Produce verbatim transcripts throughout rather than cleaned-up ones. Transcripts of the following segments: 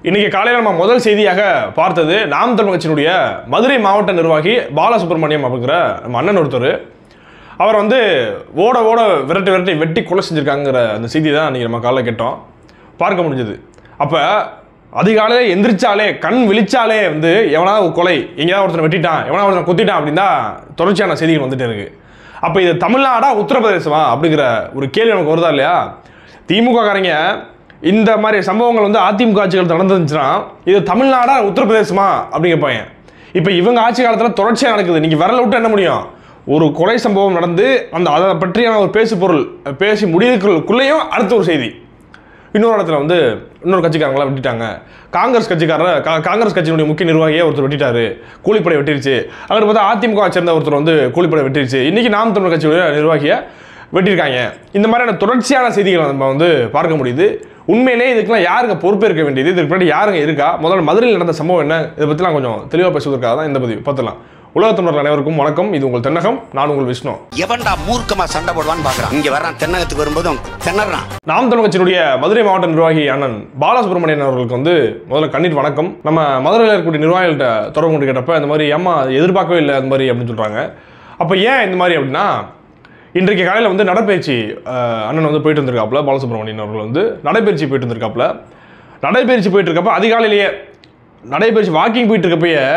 இன்னைக்கு காலையில் நம்ம முதல் செய்தியாக பார்த்தது நாம் தமிழர் கட்சியினுடைய மதுரை மாவட்ட நிர்வாகி பாலசுப்ரமணியம் அப்படிங்கிற நம்ம அண்ணன் ஒருத்தர். அவர் வந்து ஓட ஓட விரட்டி விரட்டி வெட்டி கொலை செஞ்சுருக்காங்கிற அந்த செய்தி தான் அன்றைக்கி நம்ம காலையில் கேட்டோம், பார்க்க முடிஞ்சது. அப்போ அதிகாலையில் எந்திரிச்சாலே கண் விழிச்சாலே வந்து எவனாவது கொலை, எங்கேயாவது ஒருத்தனை வெட்டிட்டான், எவனாவது ஒருத்தனை குத்திட்டான் அப்படின்னு தான் தொடர்ச்சியான செய்திகள் வந்துட்டு இருக்கு. அப்போ இது தமிழ்நாடா உத்தரப்பிரதேசமா அப்படிங்கிற ஒரு கேள்வி நமக்கு வருதா இல்லையா? திமுக காரங்க இந்த மாதிரி சம்பவங்கள் வந்து அதிமுக ஆட்சிகள் நடந்துச்சுன்னா இது தமிழ்நாடா உத்தரப்பிரதேசமா அப்படிங்கிற பையன். இப்போ இவங்க ஆட்சி காலத்தில் தொடர்ச்சியாக நடக்குது. நீங்கள் விரல விட்டு என்ன முடியும்? ஒரு கொலை சம்பவம் நடந்து அந்த அதை பற்றியான ஒரு பேசு பொருள் பேசி முடிவுக்குள்ளேயும் அடுத்த ஒரு செய்தி இன்னொரு இடத்துல வந்து இன்னொரு கட்சிக்காரங்களாம் வெட்டிட்டாங்க. காங்கிரஸ் கட்சிக்காரர் காங்கிரஸ் கட்சியினுடைய முக்கிய நிர்வாகியை ஒருத்தர் வெட்டிட்டாரு, கூலிப்படை வெட்டிருச்சு. அவர் பார்த்தா அதிமுக சேர்ந்த ஒருத்தர் வந்து கூலிப்படை வெட்டிருச்சு. இன்னைக்கு நாம் தமிழர் கட்சியுடைய நிர்வாகியை வெட்டியிருக்காங்க. இந்த மாதிரியான தொடர்ச்சியான செய்திகளை நம்ம வந்து பார்க்க முடியுது. உண்மையிலே இதுக்கெல்லாம் யாருங்க பொறுப்பேற்க வேண்டியது? இதுக்கு முன்னாடி யாருங்க இருக்கா? முதல்ல மதுரையில் நடந்த சம்பவம் என்ன, இதை பற்றிலாம் கொஞ்சம் தெளிவாக பேசுவதற்காக தான் இந்த பதிவு பார்த்துலாம். உலகத்தமிழர்கள் அனைவருக்கும் வணக்கம். இது உங்கள் தென்னகம், நான் உங்கள் விஷ்ணு. எவன்டா மூர்க்கமா சண்டை போடுவான்னு பார்க்குறான். இங்கே வர்றான், தென்னகத்துக்கு வரும்போதும் தென்னறான். நாம் தமிழர் கட்சியினுடைய மதுரை மாவட்ட நிர்வாகி அண்ணன் பாலசுப்ரமணியன் அவர்களுக்கு வந்து முதல்ல கண்ணீர் வணக்கம். நம்ம மதுரையில் இருக்கக்கூடிய நிர்வாகிகள்கிட்ட தொடர்பு கொண்டு கேட்டப்ப இந்த மாதிரி அம்மா எதிர்பார்க்கவே இல்லை அந்த மாதிரி அப்படின்னு சொல்கிறாங்க. அப்போ ஏன் இந்த மாதிரி அப்படின்னா, இன்றைக்கு காலையில் வந்து நடைபயிற்சி அண்ணன் வந்து போயிட்டு வந்திருக்காப்புல. பாலசுப்ரமணியன் அவர்கள் வந்து நடைபயிற்சி போயிட்டு வந்திருக்காப்புல. நடைபயிற்சி போயிட்டு இருக்கப்ப அதிகாலையிலேயே நடைபயிற்சி வாக்கிங் போயிட்டு இருக்கப்பயே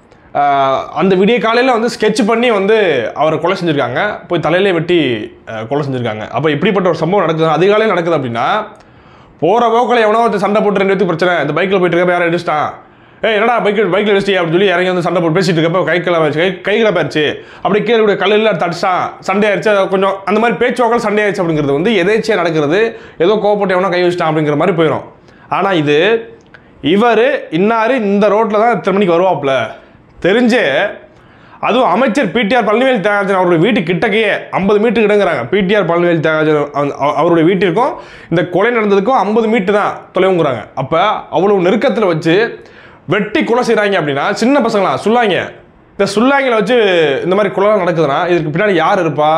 அந்த விடிய காலையில் வந்து ஸ்கெட்ச் பண்ணி வந்து அவரை கொலை செஞ்சுருக்காங்க. போய் தலையிலே வெட்டி கொலை செஞ்சுருக்காங்க. அப்போ இப்படிப்பட்ட ஒரு சம்பவம் நடக்குது, அதிகாலையில் நடக்குது அப்படின்னா, போகிற போக்கில் எவனோ ஒருத்தர் சண்டை போட்டு ரெண்டு பேருக்கு பிரச்சனை, இந்த பைக்கில் போயிட்டு இருக்கப்ப யாரும் அடிச்சிட்டான், ஏ என்னடா பைக்கில் பைக்கில் வச்சு அப்படின்னு சொல்லி இறங்கி வந்து சண்டை போட்டு பேசிட்டு இருக்கப்போ கைக்கில் வச்சு கை கைகளை போயிடுச்சு, அப்படி கீழே கல்லில் தடிச்சான், சண்டை ஆயிடுச்சு, கொஞ்சம் அந்த மாதிரி பேச்சுவாக்கள் சண்டை ஆயிடுச்சு அப்படிங்கிறது வந்து எதேச்சியாக நடக்கிறது. ஏதோ கோவப்பட்டு எவனோ கை வச்சுட்டான் அப்படிங்கிற மாதிரி போயிடும். ஆனால் இது இவர் இன்னாரு இந்த ரோட்டில் தான் இத்தனை மணிக்கு வருவாப்புல தெரிஞ்சு, அதுவும் அமைச்சர் பிடிஆர் பழனிவேல் தியாகராஜன் அவருடைய வீட்டு கிட்டக்கையே ஐம்பது மீட்டர் கிடங்குறாங்க. பிடிஆர் பழனிவேல் தியாகராஜன் அவருடைய வீட்டிற்கும் இந்த கொலை நடந்ததுக்கும் ஐம்பது மீட்டர் தான் தொலைவுங்கிறாங்க. அப்போ அவ்வளோ நெருக்கத்தில் வச்சு வெட்டி கொலை செய்கிறாங்க அப்படின்னா, சின்ன பசங்களா சொல்லாங்க, இந்த சொல்லாங்களை வச்சு இந்த மாதிரி கொலை நடக்குதுன்னா இதுக்கு பின்னாடி யார் இருப்பா?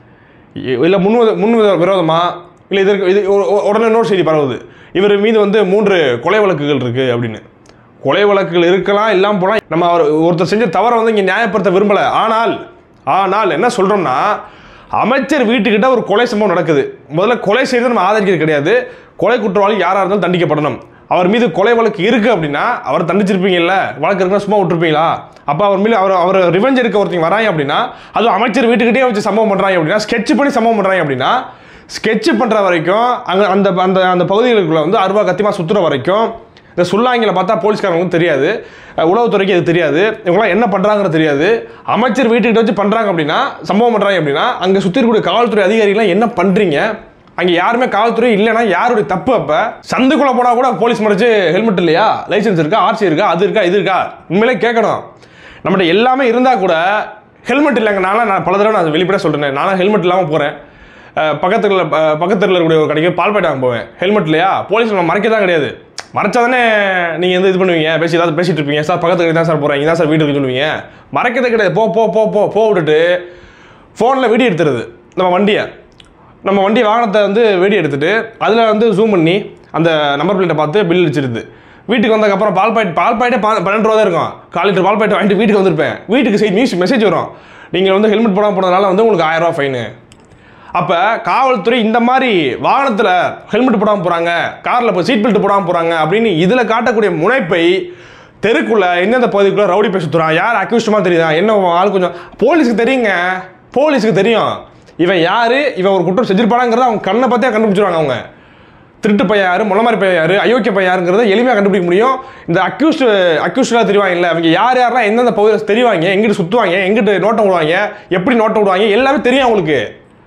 இல்லை முன் முன் விரோதமா? இல்லை இதற்கு இது உடனே இன்னொரு செய்தி பரவுது, இவர் மீது வந்து மூன்று கொலை வழக்குகள் இருக்குது அப்படின்னு. கொலை வழக்குகள் இருக்கலாம், இல்லாமல் போனால் நம்ம அவர் ஒருத்தர் செஞ்ச தவறை வந்து இங்கே நியாயப்படுத்த விரும்பலை. ஆனால் ஆனால் என்ன சொல்கிறோம்னா, அமைச்சர் வீட்டுக்கிட்ட ஒரு கொலை சம்பவம் நடக்குது. முதல்ல கொலை செய்து நம்ம ஆதரிக்கிறது கிடையாது. கொலை குற்றவாளி யாராக இருந்தாலும் தண்டிக்கப்படணும். அவர் மீது கொலை வழக்கு இருக்குது அப்படின்னா அவர் தண்டிச்சிருப்பீங்கல்ல, வழக்கு இருக்குன்னா சும்மா விட்டுருப்பீங்களா? அப்போ அவர் மீது அவர் அவர் ரிவெஞ்ச் எடுக்க ஒருத்தங்க வராங்க அப்படின்னா, அதுவும் அமைச்சர் வீட்டுக்கிட்டே வச்சு சம்பவம் பண்ணுறாங்க அப்படின்னா, ஸ்கெட்ச் பண்ணி சம்பவம் பண்ணுறாங்க அப்படின்னா, ஸ்கெட்ச் பண்ணுற வரைக்கும் அங்கே அந்த அந்த அந்த பகுதிகளுக்குள்ள வந்து அருவா கத்திமா சுற்றுற வரைக்கும் இந்த சொல்லாங்கில பார்த்தா போலீஸ்காரங்களுக்கும் தெரியாது, உளவுத்துறைக்கு அது தெரியாது, இவங்களாம் என்ன பண்ணுறாங்கிறது தெரியாது. அமைச்சர் வீட்டுக்கிட்ட வச்சு பண்ணுறாங்க அப்படின்னா, சம்பவம் பண்ணுறாங்க அப்படின்னா, அங்கே சுற்றி இருக்கக்கூடிய காவல்துறை அதிகாரிகள்லாம் என்ன பண்ணுறீங்க? அங்கே யாருமே காவல்துறை இல்லைன்னா யாருடைய தப்பு? அப்போ சந்துக்குள்ளே போனால் கூட போலீஸ் மறைச்சு ஹெல்மெட் இல்லையா, லைசன்ஸ் இருக்கா, ஆர்சி இருக்கா, அது இருக்கா, இது இருக்கா? உண்மையிலே கேட்கணும். நம்மகிட்ட எல்லாமே இருந்தால் கூட ஹெல்மெட் இல்லைங்க. நானும் நான் பல தடவை நான் வெளிப்படையாக சொல்கிறேன், நானும் ஹெல்மெட் இல்லாமல் போகிறேன். பக்கத்தில் பக்கத்தில் இருக்கக்கூடிய ஒரு கடைக்கு பால் பாய்ட்டு வாங்க போவேன், ஹெல்மெட் இல்லையா? போலீஸ் நம்ம மறைக்க தான் கிடையாது, மறைச்சா தானே நீங்கள் வந்து இது பண்ணுவீங்க, பேசி ஏதாவது பேசிட்டு இருப்பீங்க, சார் பக்கத்துக்கு தான் சார் போகிறேன், இங்கே தான் சார் வீட்டுக்கு சொல்லுவீங்க. மறைக்கிறதே கிடையாது. போ போ போ போ போ விட்டுட்டு ஃபோனில் வீடியோ எடுத்துருது. நம்ம வண்டியை நம்ம வண்டி வாகனத்தை வந்து வீடியோ எடுத்துகிட்டு அதில் வந்து ஜூம் பண்ணி அந்த நம்பர் பிளேட்டை பார்த்து பில் அடிச்சிருது. வீட்டுக்கு வந்ததுக்கப்புறம் பால் பாய்ட்டு பால் பாய்ட்டே பா பன்னெண்டு ரூபா தான் இருக்கும். கால் லிட்டர் பால் பாய்ட்டு வாங்கிட்டு வீட்டுக்கு வந்திருப்பேன். வீட்டுக்கு செய்தி நியூஸ் மெசேஜ் வரும், நீங்கள் வந்து ஹெல்மெட் போடாமல் போனதுனால வந்து உங்களுக்கு ஆயிரம் ரூபா ஃபைனு. அப்போ காவல்துறை இந்த மாதிரி வாகனத்தில் ஹெல்மெட் போடாமல் போகிறாங்க, காரில் இப்போ சீட் பெல்ட் போடாமல் போகிறாங்க அப்படின்னு இதில் காட்டக்கூடிய முனைப்பை தெருக்குள்ளே எந்தெந்த பகுதிக்குள்ளே ரவுடி பேச சுற்றுறான், யார் அக்யூஸ்டமாக தெரியுதா, என்ன ஆள் கொஞ்சம் போலீஸுக்கு தெரியுங்க. போலீஸுக்கு தெரியும் இவன் யார், இவன் ஒரு குற்றம் செஞ்சிருப்பானாங்கிறத அவங்க கண்ணை பார்த்தே கண்டுபிடிச்சிருவாங்க. அவங்க திருட்டு பையன் யார், முளமாரி பையன் யார், அயோக்கிய பையன் யாருங்கிறத எளிமையாக கண்டுபிடிக்க முடியும். இந்த அக்யூஸ்ட் அக்யூஸ்டாக தெரிவாங்க இல்லை, அவங்க யார் யாரெல்லாம் எந்தெந்த பகுதியில் தெரிவாங்க, எங்கிட்டு சுற்றுவாங்க, எங்கிட்டு நோட்டம் விடுவாங்க, எப்படி நோட்டம் விடுவாங்க, எல்லாமே தெரியும் அவங்களுக்கு.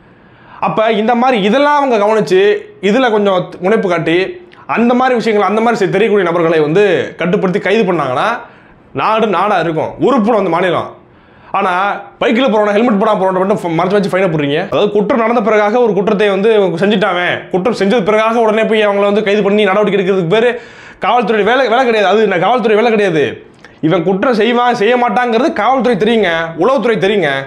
அப்போ இந்த மாதிரி இதெல்லாம் அவங்க கவனித்து இதில் கொஞ்சம் முனைப்பு காட்டி அந்த மாதிரி விஷயங்கள் அந்த மாதிரி தெரியக்கூடிய நபர்களை வந்து கட்டுப்படுத்தி கைது பண்ணாங்கன்னா நாடு நாடாக இருக்கும், உறுப்புடும் அந்த மாநிலம். ஆனால் பைக்கில் போகிறவன ஹெல்மெட் போடாமல் போகிறவன மட்டும் மறைச்சு வச்சு ஃபைனை போடுறீங்க. அதாவது குற்றம் நடந்த பிறகாக ஒரு குற்றத்தை வந்து செஞ்சுட்டாவே, குற்றம் செஞ்சது பிறகாக உடனே போய் அவங்கள வந்து கைது பண்ணி நடவடிக்கை எடுக்கிறதுக்கு பேர் காவல்துறை வேலை வேலை கிடையாது. அது நான் காவல்துறை வேலை கிடையாது. இவன் குற்றம் செய்வான் செய்ய மாட்டாங்கிறது காவல்துறை தெரியுங்க, உளவுத்துறை தெரியுங்க.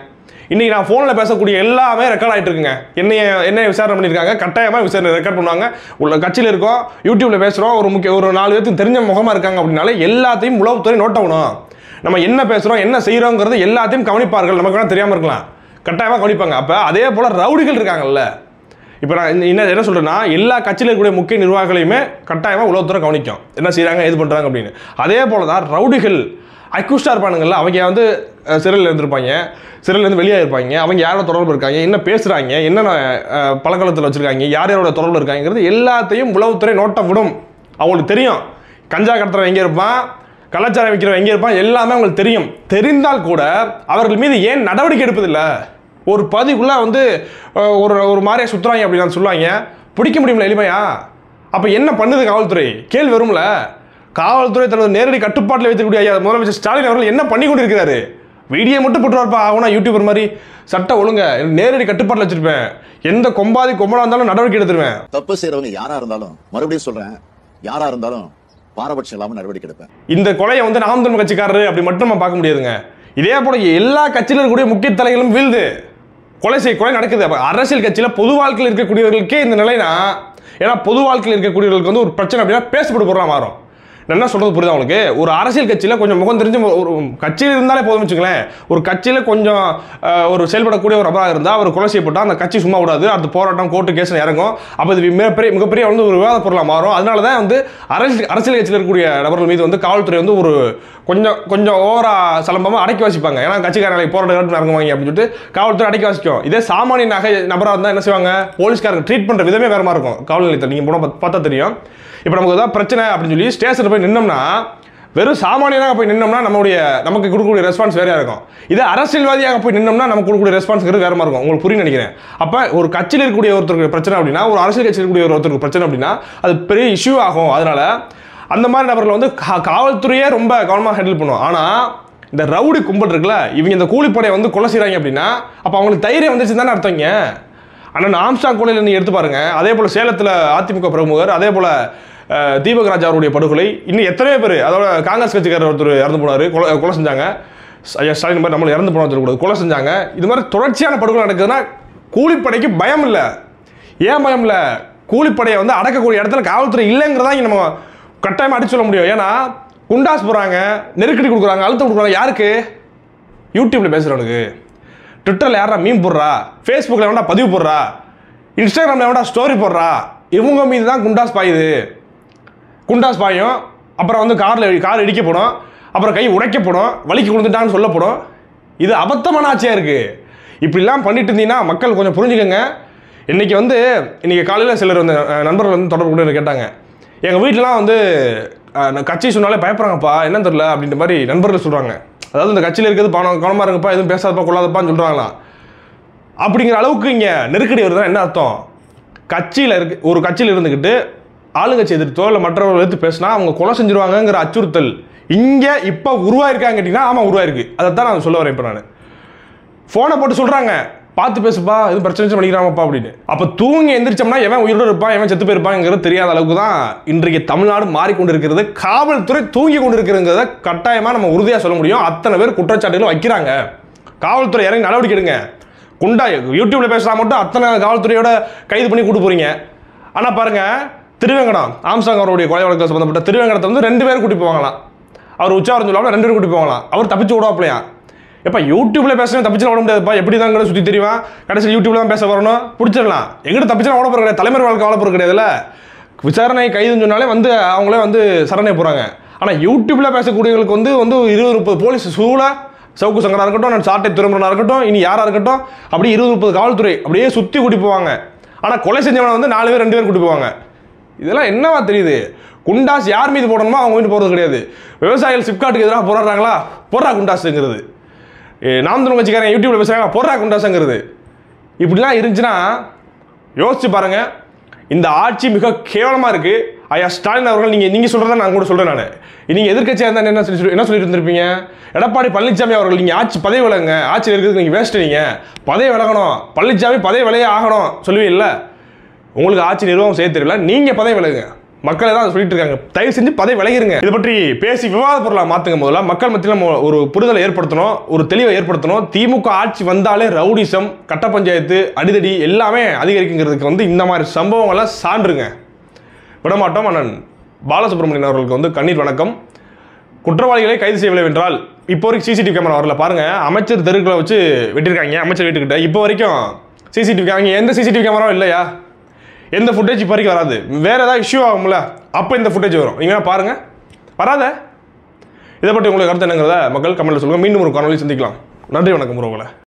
இன்னைக்கு நான் ஃபோனில் பேசக்கூடிய எல்லாமே ரெக்கார்ட் ஆகிட்டு இருக்குங்க. என்னைய என்ன விசாரணை பண்ணியிருக்காங்க, கட்டாயமாக விசாரணை ரெக்கார்ட் பண்ணுவாங்க. உள்ள கட்சியில் இருக்கோம், யூடியூப்பில் பேசுகிறோம், ஒரு முக்கிய ஒரு நாலு பேருக்கு தெரிஞ்ச முகமாக இருக்காங்க அப்படின்னாலே எல்லாத்தையும் உளவுத்துறை நோட் ஆகணும். நம்ம என்ன பேசுகிறோம் என்ன செய்கிறோங்கிறது எல்லாத்தையும் கவனிப்பார்கள். நமக்கு வேணால் தெரியாமல் இருக்கலாம், கட்டாயமாக கவனிப்பாங்க. அப்போ அதே போல் ரவுடிகள் இருக்காங்கல்ல, இப்போ நான் என்ன என்ன சொல்கிறேன்னா, எல்லா கட்சியில் இருக்கக்கூடிய முக்கிய நிர்வாகிகளையுமே கட்டாயமாக உளவுத்துறை கவனிக்கும், என்ன செய்கிறாங்க எது பண்ணுறாங்க அப்படின்னு. அதே போல் தான் ரவுடிகள் அக்யூஸ்டாக இருப்பானுங்கள்ல, அவங்க வந்து சிறையில் இருந்திருப்பாங்க, சிறையிலேருந்து வெளியே இருப்பாங்க, அவங்க யாரோட தொடர்பு இருக்காங்க, என்ன பேசுகிறாங்க, என்னென்ன பழக்கத்தில் வச்சுருக்காங்க, யார் யாரோட தொடர்பு இருக்காங்கிறது எல்லாத்தையும் உளவுத்துறை நோட்ட விடும். அவங்களுக்கு தெரியும் கஞ்சா கடத்துறவன் எங்கே இருப்பான், கலாச்சாரம் வைக்கிறவன் எங்கே இருப்பான், எல்லாமே அவங்களுக்கு தெரியும். தெரிந்தால் கூட அவர்கள் மீது ஏன் நடவடிக்கை எடுப்பதில்லை? ஒரு பதிக்குள்ளே வந்து ஒரு ஒரு மாதிரியா சுற்றுறாங்க அப்படின்னு சொல்லுவாங்க, பிடிக்க முடியுமில்ல எளிமையா? அப்போ என்ன பண்ணுது காவல்துறை? கேள்வி வரும்ல. காவல்துறை தனது நேரடி கட்டுப்பாட்டில் வைத்திருக்கக்கூடிய ஐயா முதலமைச்சர் ஸ்டாலின் அவர்கள் என்ன பண்ணி கொண்டு இருக்கிறாரு? வீடியோ மட்டும் போட்டுருவார்ப்பா, ஆகுனா யூடியூபர் மாதிரி சட்ட ஒழுங்க நேரடி கட்டுப்பாட்டில் வச்சிருப்பேன், எந்த கொம்பாதி கொம்பனா இருந்தாலும் நடவடிக்கை எடுத்துருவேன். தப்பு செய்யறவங்க யாரா இருந்தாலும், மறுபடியும் சொல்றேன், யாரா இருந்தாலும் பாரபட்சம் இல்லாமல் நடவடிக்கை எடுப்பேன். இந்த கொலையை வந்து நாம் தமிழ் கட்சிக்காரரு அப்படி மட்டும் நம்ம பார்க்க முடியாதுங்க. இதே போல எல்லா கட்சியிலும் இருக்கக்கூடிய முக்கிய தலைகளும் வீழ்ந்து கொலை செய் கொலை நடக்குது. அப்போ அரசியல் கட்சியில் பொது வாழ்க்கையில் இருக்கக்கூடியவர்களுக்கே இந்த நிலைனா, ஏன்னா பொது வாழ்க்கையில் இருக்கக்கூடியவர்களுக்கு வந்து ஒரு பிரச்சனை அப்படின்னா பேசப்பட்டு போடுறா மாறும். என்ன சொல்றது புரியுது அவங்களுக்கு? ஒரு அரசியல் கட்சியில் கொஞ்சம் முகம் தெரிஞ்சு ஒரு கட்சியில் இருந்தாலே போதும் வச்சுங்களேன். ஒரு கட்சியில் கொஞ்சம் ஒரு செயல்படக்கூடிய ஒரு நபராக இருந்தால் அவர் கொலை செய்யப்பட்டால் அந்த கட்சி சும்மா விடாது, அது போராட்டம் கோர்ட்டு கேஸ் இறங்கும். அப்போ இது மிகப்பெரிய மிகப்பெரிய வந்து ஒரு விவாத பொருளாக மாறும். அதனால தான் வந்து அரசியல் அரசியல் கட்சியில் இருக்கக்கூடிய நபர்கள் மீது வந்து காவல்துறை வந்து ஒரு கொஞ்சம் கொஞ்சம் ஓவரா சலம்பமாக அடக்கி வாசிப்பாங்க. ஏன்னா கட்சிக்காரங்களை போராட்டம் இறங்குவாங்க அப்படின்னு சொல்லிட்டு காவல்துறை அடக்கி வாசிக்கும். இதே சாமானிய நகை நபராக இருந்தால் என்ன செய்வாங்க, போலீஸ்காரங்க ட்ரீட் பண்ணுற விதமே வேறு மாதிரி இருக்கும். காவல் நிலையத்தில் நீங்கள் போனால் பார்த்தா தெரியும். இப்போ நமக்கு ஏதாவது பிரச்சனை அப்படின்னு சொல்லி ஸ்டேஷனில் போய் நின்னோம்னா, வெறும் சாமானியனாக போய் நின்னோம்னா நம்மளுடைய நமக்கு கொடுக்கக்கூடிய ரெஸ்பான்ஸ் வேறையாக இருக்கும். இதே அரசியல்வாதியாக போய் நின்னோம்னா நமக்கு கொடுக்கக்கூடிய ரெஸ்பான்ஸ்ங்கிறது வேறு மாதிரி இருக்கும். உங்களுக்கு புரியும் நினைக்கிறேன். அப்போ ஒரு கட்சியில் இருக்கக்கூடிய ஒருத்தருக்கு பிரச்சனை அப்படின்னா, ஒரு அரசியல் கட்சியில் இருக்கக்கூடிய ஒருத்தருக்கு பிரச்சனை அப்படின்னா அது பெரிய இஷ்யூ ஆகும். அதனால அந்த மாதிரி நபர்கள் வந்து காவல்துறையே ரொம்ப கவனமாக ஹேண்டில் பண்ணும். ஆனால் இந்த ரவுடி கும்பல் இருக்குல்ல, இவங்க இந்த கூலிப்படையை வந்து கொலை செய்கிறாங்க அப்படின்னா அப்போ அவங்களுக்கு தைரியம் வந்துச்சு தானே அர்த்தங்க. ஆனால் ஆம்ஸ்டாங் கொலையில் நீங்கள் எடுத்து பாருங்க. அதே போல் சேலத்தில் அதிமுக பிரமுகர், அதே போல் தீபக் ராஜ் அவருடைய படுகொலை, இன்னும் எத்தனையோ பேர், அதோட காங்கிரஸ் கட்சிக்காரர் ஒருத்தர் இறந்து போனார், கொலை கொலை செஞ்சாங்க. ஐயா ஸ்டாலின் மாதிரி நம்மளை இறந்து போன கூட கொலை செஞ்சாங்க. இது மாதிரி தொடர்ச்சியான படுகொலை நடக்குதுன்னா கூலிப்படைக்கு பயம் இல்லை. ஏன் பயம் இல்லை? கூலிப்படையை வந்து அடக்கக்கூடிய இடத்துல காவல்துறை இல்லைங்கிறதா இங்கே நம்ம கட்டாயமாக அடிச்சு சொல்ல முடியும். ஏன்னா குண்டாஸ் போகிறாங்க, நெருக்கடி கொடுக்குறாங்க, அழுத்தம் கொடுக்குறாங்க. யாருக்கு? யூடியூப்பில் பேசுகிறவனுக்கு. ட்விட்டரில் யாரா மீம் போடுறா, ஃபேஸ்புக்கில் வேணா பதிவு போடுறா, இன்ஸ்டாகிராமில் வேணா ஸ்டோரி போடுறா, இவங்க மீது தான் குண்டாஸ் பாயுது. குண்டாஸ் பாயும், அப்புறம் வந்து காரில் கார் இடிக்கப்படும், அப்புறம் கை உடைக்கப்படும், வலிக்கு கொடுத்துட்டான்னு சொல்லப்படும். இது அபத்தமான ஆட்சியாக இருக்குது. இப்படிலாம் பண்ணிட்டு இருந்தீங்கன்னா மக்கள் கொஞ்சம் புரிஞ்சுக்கோங்க. இன்றைக்கி வந்து இன்றைக்கி காலையில் சிலர் வந்து நண்பர்கள் வந்து தொடர்பு கூட கேட்டாங்க, எங்கள் வீட்டிலலாம் வந்து கட்சி சொன்னாலே பயப்படுறாங்கப்பா, என்னன்னு தெரியல அப்படின்ற மாதிரி நண்பர்கள் சொல்கிறாங்க. அதாவது இந்த கட்சியில் இருக்கிறது பணம் கவனமாக இருங்கப்பா, எதுவும் பேசாதப்பா கொள்ளாதப்பான்னு சொல்கிறாங்களாம். அப்படிங்கிற அளவுக்கு இங்கே நெருக்கடி வருதுன்னா என்ன அர்த்தம்? கட்சியில் இருக்கு ஒரு கட்சியில் இருந்துக்கிட்டு ஆளுங்கட்சி எதிர்த்தோ இல்லை மற்றவர்கள் எடுத்து பேசினா அவங்க கொலை செஞ்சிருவாங்கங்கிற அச்சுறுத்தல் இங்கே இப்போ உருவாயிருக்காங்க கேட்டிங்கன்னா, ஆமாம் உருவாயிருக்கு. அதை தான் நான் சொல்ல வரேன். இப்போ நான் ஃபோனை போட்டு சொல்கிறாங்க, பார்த்து பேசுப்பா, எதுவும் பிரச்சனை பண்ணிக்கிறாமப்பா அப்படின்னு. அப்போ தூங்கி எந்திரிச்சோம்னா எவன் உயிரோடு இருப்பான் எவன் செத்து போயிருப்பாங்கிறது தெரியாத அளவுக்கு தான் இன்றைக்கு தமிழ்நாடு மாறிக்கொண்டு இருக்கிறது. காவல்துறை தூங்கி கொண்டு இருக்கிறதுங்கிறத கட்டாயமாக நம்ம உறுதியாக சொல்ல முடியும். அத்தனை பேர் குற்றச்சாட்டுகளும் வைக்கிறாங்க. காவல்துறை இறங்கி நடவடிக்கை எடுங்க. குண்டா யூடியூப்ல பேசுகிறா மட்டும் அத்தனை காவல்துறையோட கைது பண்ணி கூட்டு போறீங்க. ஆனால் பாருங்க, திருவேங்கடம் ஆம்ஸ்டாங் அவருடைய கொலை வழக்கு சம்பந்தப்பட்ட திருவேங்கடத்தை வந்து ரெண்டு பேரும் கூட்டி போவாங்களாம். அவர் உச்சாரம் சொல்லாமல் ரெண்டு பேரும் கூட்டி போவாங்களாம். அவர் தப்பிச்சு விடுவாப்பிலையா? எப்போ யூடியூப்ல பேசுகிறேன் தப்பிச்சு ஓட முடியாதுப்பா, எப்படி தான் சுற்றி தெரியுமா, கடைசி யூடியூப்ல தான் பேச வரணும், பிடிச்சிடலாம். எங்கிட்ட தப்பிச்சு ஓட போகிற கிடையாது, தலைமுறை வாழ்க்கை வாழ போகிற கிடையாதுல்ல. விசாரணை கைதுன்னு சொன்னாலே வந்து அவங்களே வந்து சரணை போகிறாங்க. ஆனால் யூடியூப்ல பேசக்கூடியவங்களுக்கு வந்து வந்து இருபது முப்பது போலீஸ் சூழ சவுக்கு சங்கராக இருக்கட்டும், நான் சாட்டை திருமணனாக இருக்கட்டும், இனி யாராக இருக்கட்டும், அப்படியே இருபது முப்பது காவல்துறை அப்படியே சுற்றி கூட்டி போவாங்க. ஆனால் கொலை செஞ்சவனை வந்து நாலு பேர் ரெண்டு பேர் கூட்டி போவாங்க. இதெல்லாம் என்னவா தெரியுது? குண்டாஸ் யார் மீது போடணுமோ அவங்க மீது போகிறது கிடையாது. விவசாயிகள் சிப்காட்டுக்கு எதிராக போராடுறாங்களா, போடுறா குண்டாஸுங்கிறது. நாம் தமிழ் கட்சிக்காரன் யூடியூப்ல பேசுகிறாங்க, போடுறா குண்டாஸுங்கிறது. இப்படிலாம் இருந்துச்சுன்னா யோசிச்சு பாருங்க. இந்த ஆட்சி மிக கேவலமாக இருக்குது. ஐயா ஸ்டாலின் அவர்கள், நீங்கள் நீங்கள் சொல்கிறத நான் கூட சொல்கிறேன். நான் நீங்கள் எதிர்கட்சியாக இருந்தால் என்ன சொல்லி என்ன சொல்லிட்டு இருந்திருப்பீங்க? எடப்பாடி பழனிசாமி அவர்கள், நீங்கள் ஆட்சி பதவி விலகுங்க, ஆட்சியில் இருக்கிறதுக்கு நீங்கள் வேஸ்ட், நீங்கள் பதவி விலகணும், பழனிசாமி பதவி விலையே ஆகணும் சொல்லுவீங்க இல்லை? உங்களுக்கு ஆட்சி நிர்வாகம் செய்ய தெரியல, நீங்கள் பதவி விலகுங்க. மக்கள் தான் சொல்லிட்டு இருக்காங்க. தயவு செஞ்சு பதவி விலகிருங்க. இதை பற்றி பேசி விவாத பொருளாக மாற்றுங்க. முதல்ல மக்கள் மத்தியில் நம்ம ஒரு புரிதலை ஏற்படுத்தணும், ஒரு தெளிவை ஏற்படுத்தணும். திமுக ஆட்சி வந்தாலே ரவுடிசம், கட்ட பஞ்சாயத்து, அடிதடி எல்லாமே அதிகரிக்குங்கிறதுக்கு வந்து இந்த மாதிரி சம்பவங்கள்லாம் சான்றுங்க. விடமாட்டோம். அண்ணன் பாலசுப்ரமணியன் அவர்களுக்கு வந்து கண்ணீர் வணக்கம். குற்றவாளிகளை கைது செய்யவில்லை என்றால் இப்போ வரைக்கும் சிசிடிவி கேமரா வரல பாருங்க. அமைச்சர் தெருக்களை வச்சு வெட்டியிருக்காங்க, அமைச்சர் வீட்டுக்கிட்ட. இப்போ வரைக்கும் சிசிடிவி கேமரா, எந்த சிசிடிவி கேமராவும் இல்லையா? எந்த ஃபுட்டேஜ் இப்போ வரைக்கும் வராது. வேற ஏதாவது இஷ்யூ ஆகும்ல, அப்போ இந்த ஃபுட்டேஜ் வரும். நீங்கள் பாருங்க, வராத. இதை பற்றி உங்களுக்கு கருத்து என்னங்கிறத மக்கள் கமெண்ட்ல சொல்லுங்க. மீண்டும் ஒரு காணொலி சந்திக்கலாம். நன்றி, வணக்கம் உறவுகளே.